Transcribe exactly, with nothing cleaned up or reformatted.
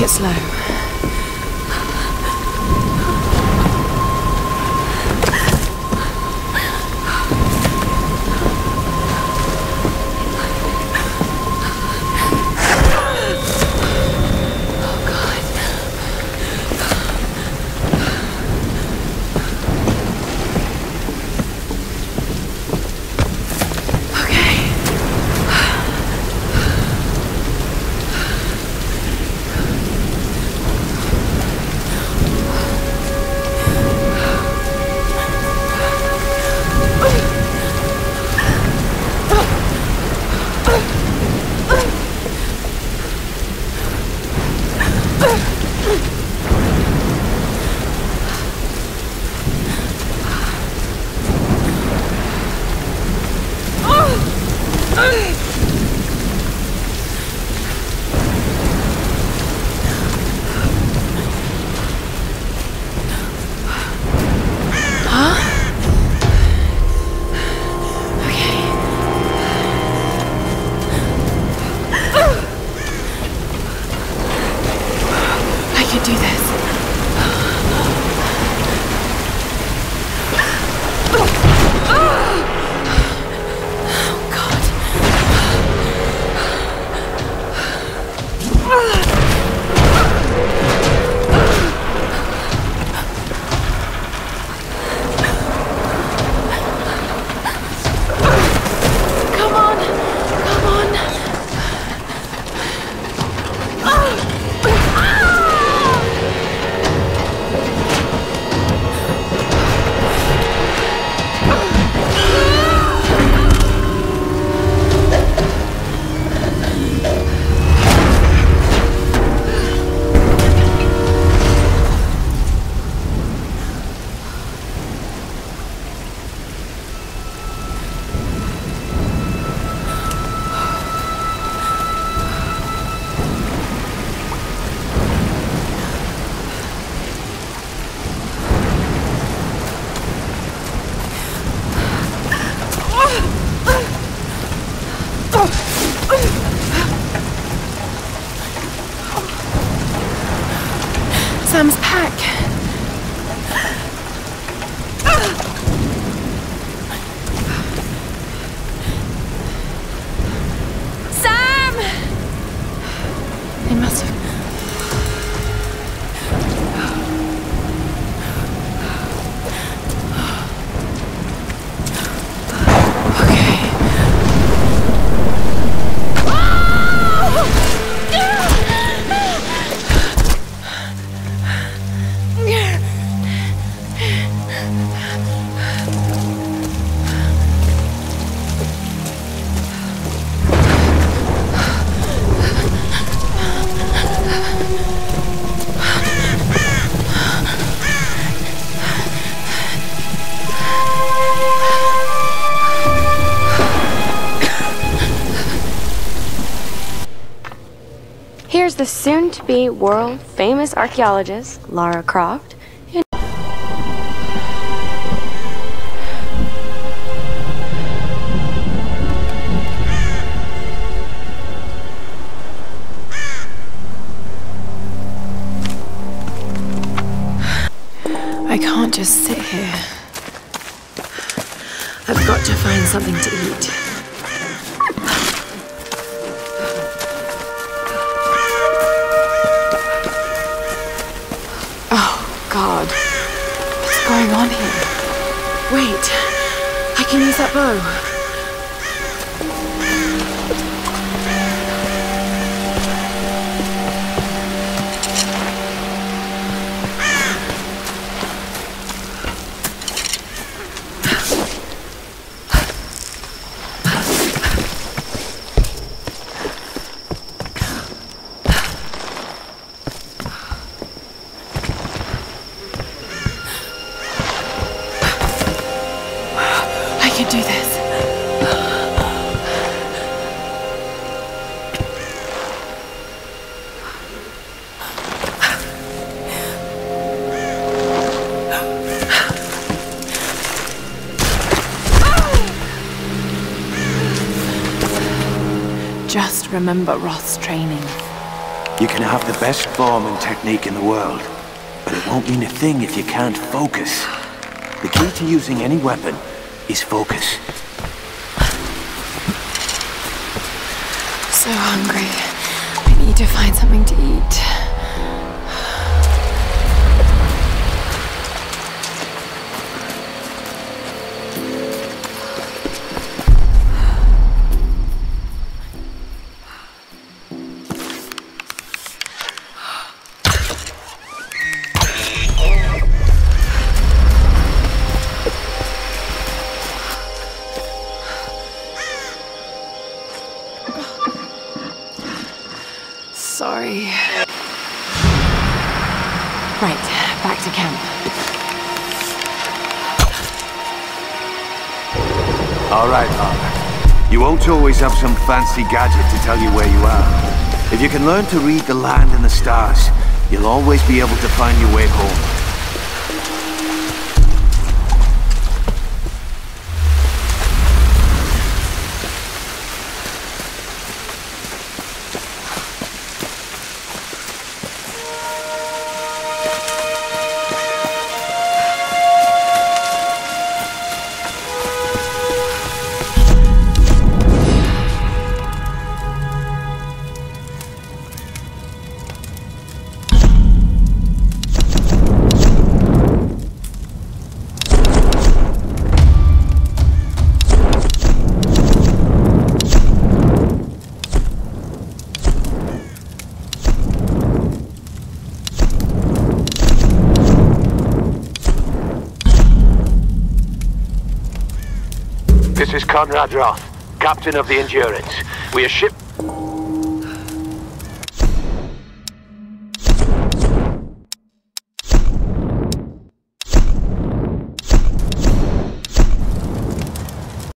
Take it slow. Sam's pack. Sam! They must have... Here's the soon-to-be world-famous archaeologist, Lara Croft. In I can't just sit here. I've got to find something to eat. God, what's going on here? Wait, I can use that bow. Do this. Just remember Roth's training. You can have the best form and technique in the world, but it won't mean a thing if you can't focus. The key to using any weapon is focus. So hungry. I need to find something to eat. Sorry. Right, back to camp. All right, Arthur. You won't always have some fancy gadget to tell you where you are. If you can learn to read the land and the stars, you'll always be able to find your way home. This is Conrad Roth, captain of the Endurance. We are shipped